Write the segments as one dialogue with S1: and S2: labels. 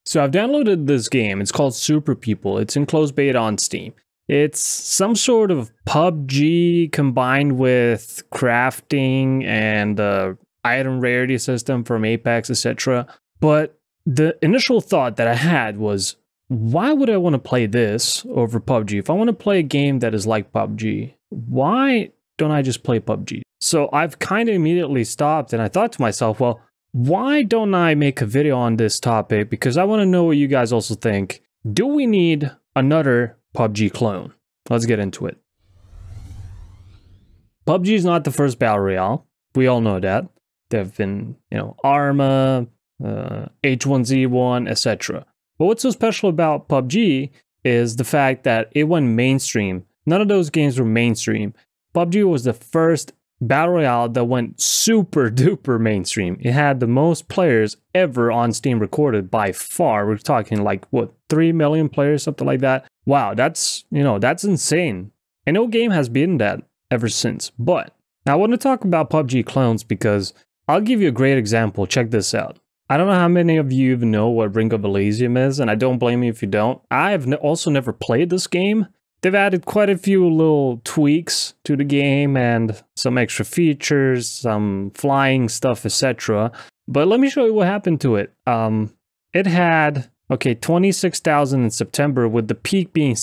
S1: So I've downloaded this game. It's called Super People. It's in closed beta on Steam. It's some sort of PUBG combined with crafting and the item rarity system from Apex, etc. But the initial thought that I had was, why would I want to play this over PUBG? If I want to play a game that is like PUBG, why don't I just play PUBG? So I've kind of immediately stopped and I thought to myself, well, why don't I make a video on this topic? Because I want to know what you guys also think. Do we need another PUBG clone? Let's get into it. PUBG is not the first battle royale. We all know that. There have been, Arma, H1Z1, etc. But what's so special about PUBG is the fact that it went mainstream. None of those games were mainstream. PUBG was the first battle royale that went super duper mainstream. It had the most players ever on Steam recorded by far. We're talking like, what, 3 million players, something like that. Wow, that's insane. And no game has beaten that ever since. But I want to talk about PUBG clones because I'll give you a great example. Check this out. I don't know how many of you even know what Ring of Elysium is, and I don't blame you if you don't. I've also never played this game. They've added quite a few little tweaks to the game and some extra features, some flying stuff, etc. But let me show you what happened to it. It had, 26,000 in September with the peak being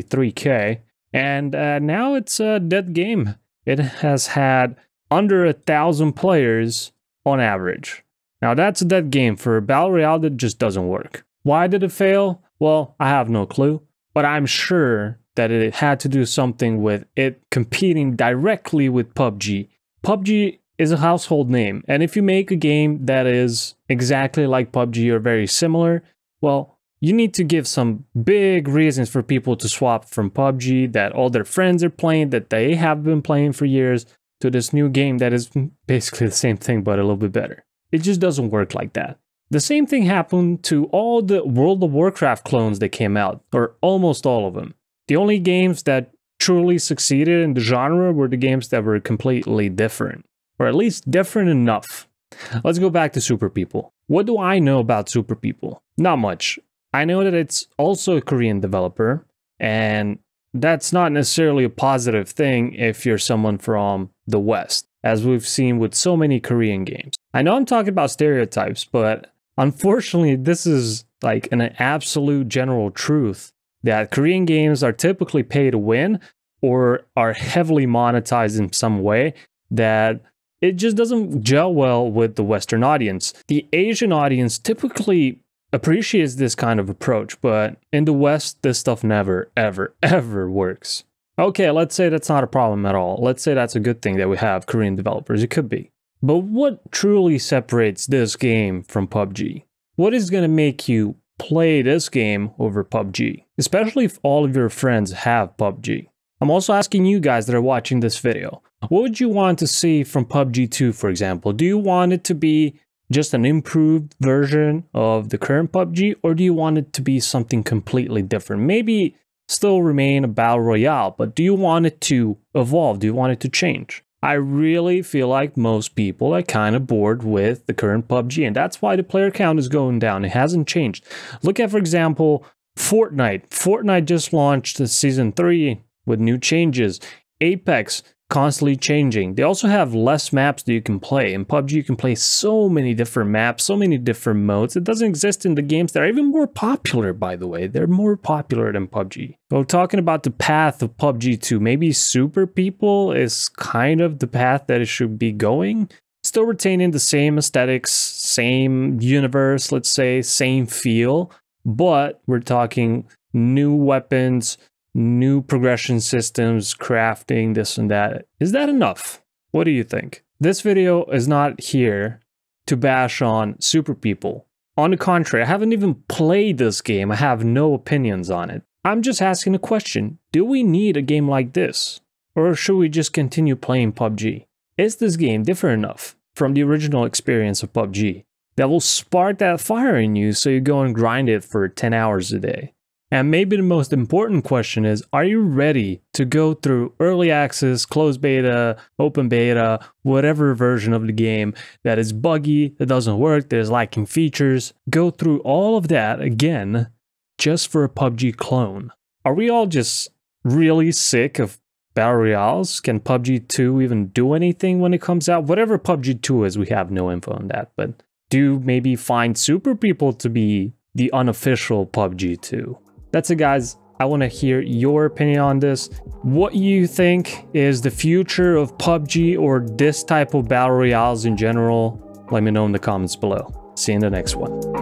S1: 63k. And now it's a dead game. It has had under 1,000 players on average. Now that's a dead game for a battle royale that just doesn't work. Why did it fail? Well, I have no clue, but I'm sure that it had to do something with it competing directly with PUBG. PUBG is a household name, and if you make a game that is exactly like PUBG or very similar, well, you need to give some big reasons for people to swap from PUBG that all their friends are playing, that they have been playing for years, to this new game that is basically the same thing but a little bit better. It just doesn't work like that. The same thing happened to all the World of Warcraft clones that came out, or almost all of them. The only games that truly succeeded in the genre were the games that were completely different, or at least different enough. Let's go back to Super People. What do I know about Super People? Not much. I know that it's also a Korean developer, and that's not necessarily a positive thing if you're someone from the West, as we've seen with so many Korean games. I know I'm talking about stereotypes, but unfortunately, this is like an absolute general truth that Korean games are typically pay to win or are heavily monetized in some way that it just doesn't gel well with the Western audience. The Asian audience typically appreciates this kind of approach, but in the West, this stuff never, ever, ever works. Okay, let's say that's not a problem at all. Let's say that's a good thing that we have Korean developers. It could be. But what truly separates this game from PUBG? What is going to make you play this game over PUBG, especially if all of your friends have PUBG? I'm also asking you guys that are watching this video, what would you want to see from PUBG 2, for example? Do you want it to be just an improved version of the current PUBG, or do you want it to be something completely different? Maybe still remain a battle royale, but do you want it to evolve? Do you want it to change? I really feel like most people are kind of bored with the current PUBG, and that's why the player count is going down. It hasn't changed. Look at, for example, Fortnite. Fortnite just launched the Season 3 with new changes. Apex, constantly changing. They also have less maps that you can play. In PUBG, you can play so many different maps, so many different modes. It doesn't exist in the games that are even more popular, by the way. They're more popular than PUBG. So talking about the path of PUBG 2, maybe Super People is kind of the path that it should be going. Still retaining the same aesthetics, same universe, let's say, same feel. But we're talking new weapons, new progression systems, crafting, this and that. Is that enough? What do you think? This video is not here to bash on Super People. On the contrary, I haven't even played this game. I have no opinions on it. I'm just asking a question. Do we need a game like this? Or should we just continue playing PUBG? Is this game different enough from the original experience of PUBG that will spark that fire in you so you go and grind it for 10 hours a day? And maybe the most important question is, are you ready to go through early access, closed beta, open beta, whatever version of the game that is buggy, that doesn't work, that is lacking features? Go through all of that again just for a PUBG clone. Are we all just really sick of Battle Royales? Can PUBG 2 even do anything when it comes out? Whatever PUBG 2 is, we have no info on that, but do you maybe find Super People to be the unofficial PUBG 2? That's it, guys. I want to hear your opinion on this. What you think is the future of PUBG or this type of Battle Royales in general? Let me know in the comments below. See you in the next one.